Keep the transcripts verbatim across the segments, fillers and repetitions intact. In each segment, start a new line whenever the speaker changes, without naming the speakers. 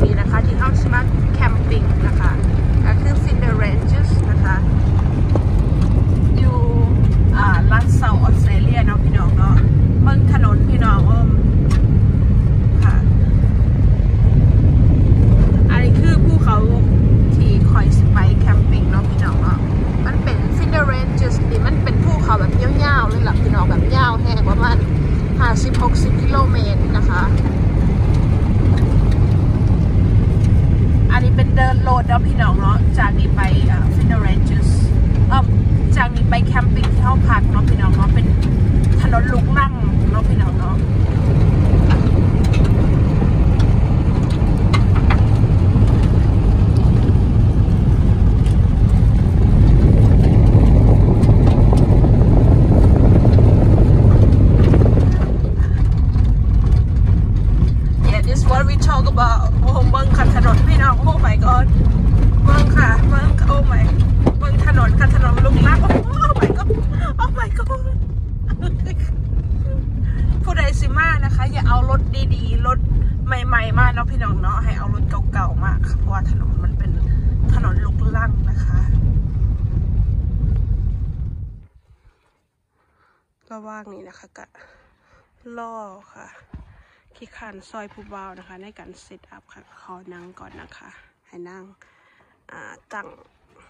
นี้นะคะที่เขาสมัครแคมปิ้งนะคะก็คือ Finder Ranges นะคะอยู่รัฐเซาท์ออสเตรเลียเนาะพี่น้องเนาะเมืองถนนพี่น้องเอิ่มค่ะอันนี้คือภูเขาที่คอยสไปแคมปิ้งเนาะพี่น้องเนาะมันเป็น Finder Ranges นี่มันเป็นภูเขาแบบยาวๆเลยล่ะพี่น้องแบบยาวแห้งประมาณห้าสิบ หกสิบกิโลเมตรนะคะอันนี้เป็นเดินโลดแล้วพี่น้องเนาะจากนี้ไป Finder Ranges เอ่อจากนี้ไปแคมปิ้งที่ห้องพักเนาะพี่น้องเนาะเป็นถนนลูกลั่งเนาะพี่น้องเนาะWhat we talk about โอ้เมืองขัดถนนพี่น้องโอ้ my god เมืองค่ะเมืองโอ้ my เมืองถนนขัดถนนลุกลักโอ้ my god โอ้ my god ผู้ใดสิมานะคะอย่าเอารถดีๆรถใหม่ๆมาเนาะพี่น้องเนาะให้เอารถเก่าๆมาค่ะเพราะว่าถนนมันเป็นถนนลุกลักนะคะระว่างนี้นะคะก็ล่อค่ะขี้ขันซอยผู้เบานะคะในการเซตอัพค่ะขอนั่งก่อนนะคะให้นั่งตั้ง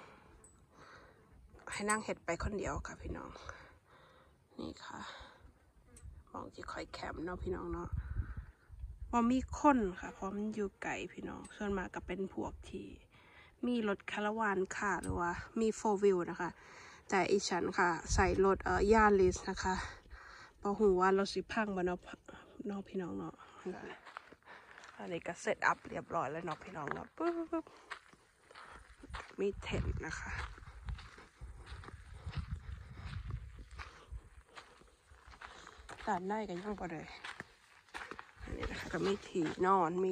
ให้นั่งเห็ดไปคนเดียวค่ะพี่น้องนี่ค่ะมองที่คอยแคมป์เนาะพี่น้องเนาะพอมีคนค่ะเพราะมันอยู่ไกลพี่น้องส่วนมากก็เป็นพวกที่มีรถคาราวานค่ะหรือว่ามีโฟร์วิลนะคะแต่อีฉันค่ะใส่รถเอ่อยาริสนะคะพอหูว่ารถสิพังบ่เนาะน้องพี่น้องเนาะอันนี้ก็เซตอัพเรียบร้อยแล้วเนาะพี่น้องเนาะปุ๊บมีเทนนะคะด้านในกันยังพอเลยอันนี้นะคะก็มีที่นอนมี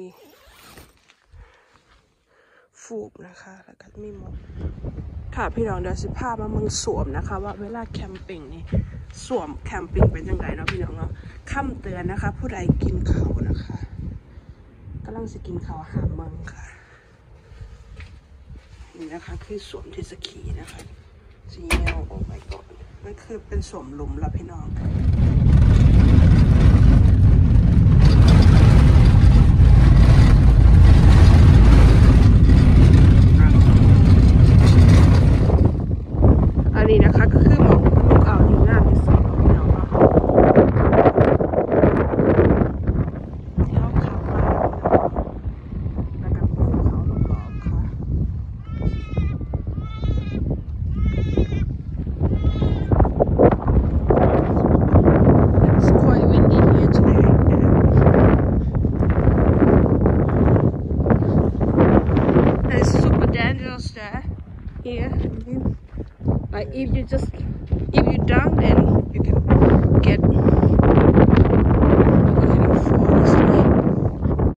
ฟูกนะคะแล้วก็มีหมอนค่ะพี่น้องเดี๋ยวสิพามาเมืองสวมนะคะว่าเวลาแคมปิ้งนี่สวมแคมปิ้งเป็นยังไงเนาะพี่น้องเนาะคำเตือนนะคะผู้ใดกินข้าวนะคะกำลังจะกินข้าวหาเมืองค่ะนี่นะคะคือสวมที่สกีนะคะสีเงาโอ้ my god มันคือเป็นสวมหลุมแล้วพี่น้องอันนี้นะคะก็คือหมอกลูกเอาอยู่หน้าที่สุดพี่น้องเนาะที่เขาขับมาแล้วก็ภูเขารอบๆค่ะIt's quite windy here today. It's super dangerous there. Here. Like if you just if you down then you can get